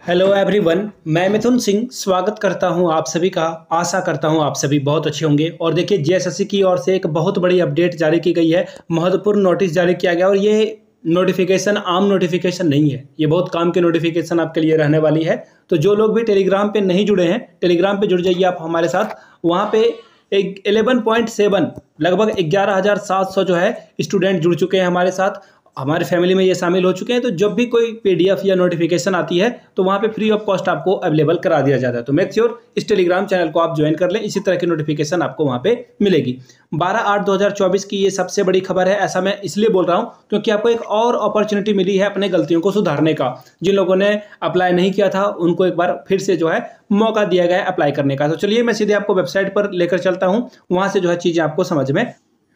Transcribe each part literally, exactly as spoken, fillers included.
Hello everyone, मैं मिथुन सिंह स्वागत करता हूं आप सभी का। आशा करता हूं आप सभी बहुत अच्छे होंगे। और देखिए, जेएसएससी की ओर से एक बहुत बड़ी अपडेट जारी की गई है, महत्वपूर्ण नोटिस जारी किया गया। और ये नोटिफिकेशन आम नोटिफिकेशन नहीं है, ये बहुत काम की नोटिफिकेशन आपके लिए रहने वाली है। तो जो लोग भी टेलीग्राम पे नहीं जुड़े हैं, टेलीग्राम पे जुड़ जाइए आप हमारे साथ। वहाँ पे एक इलेवन पॉइंट सेवन लगभग ग्यारह हज़ार सात सौ जो है स्टूडेंट जुड़ चुके हैं हमारे साथ। हमारे फैमिली में ये शामिल हो चुके हैं। तो जब भी कोई पीडीएफ या नोटिफिकेशन आती है तो वहाँ पे फ्री ऑफ कॉस्ट आपको अवेलेबल करा दिया जाता है। तो मेक श्योर इस टेलीग्राम चैनल को आप ज्वाइन कर लें, इसी तरह की नोटिफिकेशन आपको वहाँ पे मिलेगी। बारह आठ दो हज़ार चौबीस की ये सबसे बड़ी खबर है। ऐसा मैं इसलिए बोल रहा हूँ क्योंकि आपको एक और अपॉर्चुनिटी मिली है अपने गलतियों को सुधारने का। जिन लोगों ने अप्लाई नहीं किया था उनको एक बार फिर से जो है मौका दिया गया है अप्लाई करने का। तो चलिए मैं सीधे आपको वेबसाइट पर लेकर चलता हूँ, वहाँ से जो है चीज़ें आपको समझ में।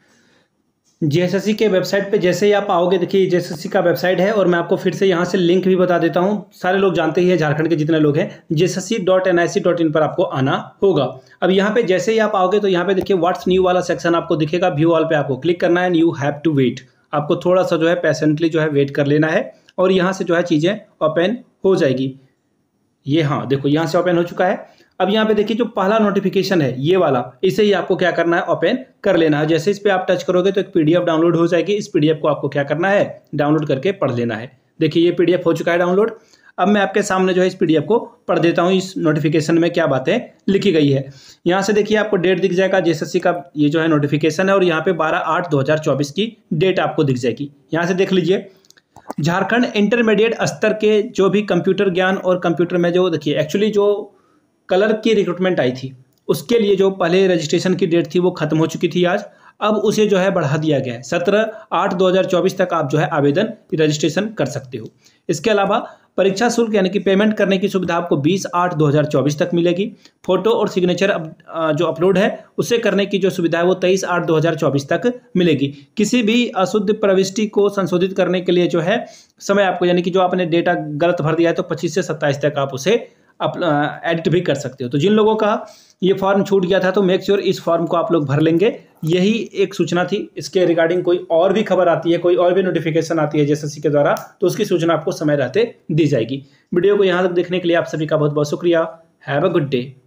जेएसएससी के वेबसाइट पे जैसे ही आप आओगे, देखिए जेएसएससी का वेबसाइट है। और मैं आपको फिर से यहाँ से लिंक भी बता देता हूँ, सारे लोग जानते ही हैं, झारखंड के जितने लोग हैं, JSSC dot N I C dot in पर आपको आना होगा। अब यहाँ पे जैसे ही आप आओगे तो यहाँ पे देखिए व्हाट्स न्यू वाला सेक्शन आपको दिखेगा। व्यू ऑल पे आपको क्लिक करना है। यू हैव टू वेट, आपको थोड़ा सा जो है पेशेंटली जो है वेट कर लेना है। और यहाँ से जो है चीज़ें ओपन हो जाएगी। ये हाँ देखो, यहाँ से ओपन हो चुका है। अब यहाँ पे देखिए जो पहला नोटिफिकेशन है ये वाला, इसे ही आपको क्या करना है, ओपन कर लेना है। जैसे इस पे आप टच करोगे तो एक पीडीएफ डाउनलोड हो जाएगी। इस पीडीएफ को आपको क्या करना है, डाउनलोड करके पढ़ लेना है। देखिए ये पीडीएफ हो चुका है डाउनलोड। अब मैं आपके सामने जो है इस पीडीएफ को पढ़ देता हूँ, इस नोटिफिकेशन में क्या बातें लिखी गई है। यहाँ से देखिए आपको डेट दिख जाएगा, जेएसएससी का ये जो है नोटिफिकेशन है। और यहाँ पे बारह आठ दो हज़ार चौबीस की डेट आपको दिख जाएगी। यहाँ से देख लीजिए, झारखंड इंटरमीडिएट स्तर के जो भी कंप्यूटर ज्ञान और कंप्यूटर में जो देखिए एक्चुअली जो कलर की रिक्रूटमेंट आई थी उसके लिए जो पहले रजिस्ट्रेशन की डेट थी वो खत्म हो चुकी थी आज। अब उसे जो है बढ़ा दिया गया है, सत्रह आठ दो हज़ार चौबीस तक आप जो है आवेदन रजिस्ट्रेशन कर सकते हो। इसके अलावा परीक्षा शुल्क यानी कि पेमेंट करने की सुविधा आपको बीस आठ दो हज़ार चौबीस तक मिलेगी। फोटो और सिग्नेचर जो अपलोड है उसे करने की जो सुविधा है वो तेईस आठ दो हज़ार चौबीस तक मिलेगी। किसी भी अशुद्ध प्रविष्टि को संशोधित करने के लिए जो है समय आपको, यानी कि जो आपने डेटा गलत भर दिया है तो पच्चीस से सत्ताईस तक आप उसे एडिट भी कर सकते हो। तो जिन लोगों का ये फॉर्म छूट गया था तो मेक श्योर इस फॉर्म को आप लोग भर लेंगे। यही एक सूचना थी। इसके रिगार्डिंग कोई और भी खबर आती है, कोई और भी नोटिफिकेशन आती है जेएसएससी के द्वारा, तो उसकी सूचना आपको समय रहते दी जाएगी। वीडियो को यहाँ तक देखने के लिए आप सभी का बहुत बहुत शुक्रिया। Have a good day.